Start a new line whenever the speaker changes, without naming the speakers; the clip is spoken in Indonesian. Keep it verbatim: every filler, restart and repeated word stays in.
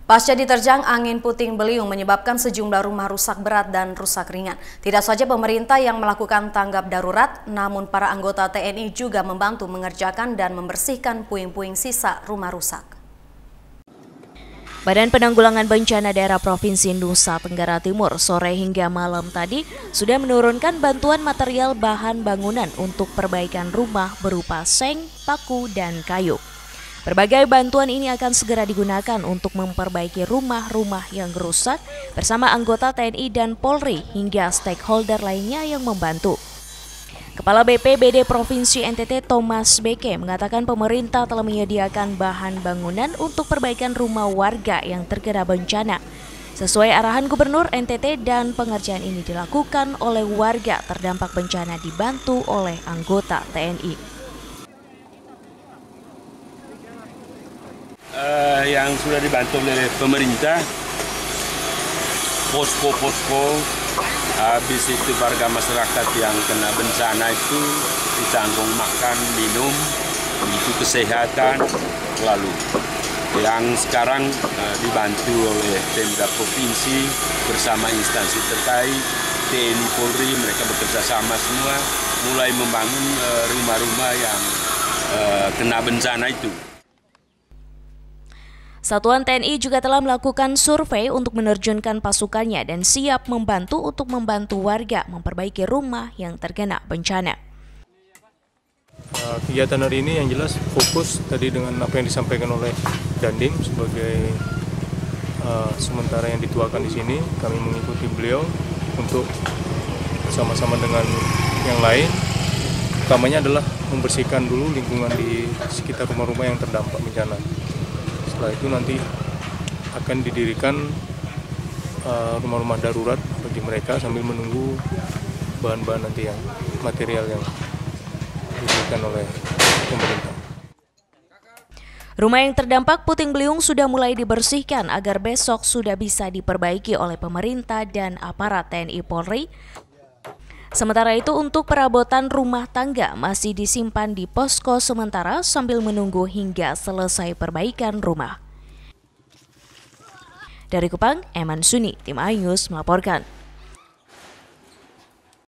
Pasca diterjang angin puting beliung menyebabkan sejumlah rumah rusak berat dan rusak ringan. Tidak saja pemerintah yang melakukan tanggap darurat, namun para anggota T N I juga membantu mengerjakan dan membersihkan puing-puing sisa rumah rusak.
Badan Penanggulangan Bencana Daerah Provinsi Nusa Tenggara Timur sore hingga malam tadi sudah menurunkan bantuan material bahan bangunan untuk perbaikan rumah berupa seng, paku, dan kayu. Berbagai bantuan ini akan segera digunakan untuk memperbaiki rumah-rumah yang rusak bersama anggota T N I dan Polri hingga stakeholder lainnya yang membantu. Kepala B P B D Provinsi N T T Thomas Beke mengatakan pemerintah telah menyediakan bahan bangunan untuk perbaikan rumah warga yang terkena bencana. Sesuai arahan Gubernur N T T dan pengerjaan ini dilakukan oleh warga terdampak bencana dibantu oleh anggota T N I.
Uh, yang sudah dibantu oleh pemerintah, posko-posko, habis itu warga masyarakat yang kena bencana itu ditanggung makan, minum, itu kesehatan, lalu yang sekarang uh, dibantu oleh Pemda Provinsi bersama instansi terkait, T N I Polri, mereka bekerja sama semua, mulai membangun rumah-rumah uh, yang uh, kena bencana itu.
Satuan T N I juga telah melakukan survei untuk menerjunkan pasukannya dan siap membantu untuk membantu warga memperbaiki rumah yang terkena bencana.
Uh, kegiatan hari ini yang jelas fokus tadi dengan apa yang disampaikan oleh Dandim sebagai uh, sementara yang dituakan di sini, kami mengikuti beliau untuk bersama-sama dengan yang lain. Utamanya adalah membersihkan dulu lingkungan di sekitar rumah-rumah yang terdampak bencana. Setelah itu nanti akan didirikan rumah-rumah uh, darurat bagi mereka sambil menunggu bahan-bahan nanti yang material yang diberikan oleh pemerintah.
Rumah yang terdampak puting beliung sudah mulai dibersihkan agar besok sudah bisa diperbaiki oleh pemerintah dan aparat T N I Polri. Sementara itu untuk perabotan rumah tangga masih disimpan di posko sementara sambil menunggu hingga selesai perbaikan rumah. Dari Kupang, Eman Suni, Tim iNews melaporkan.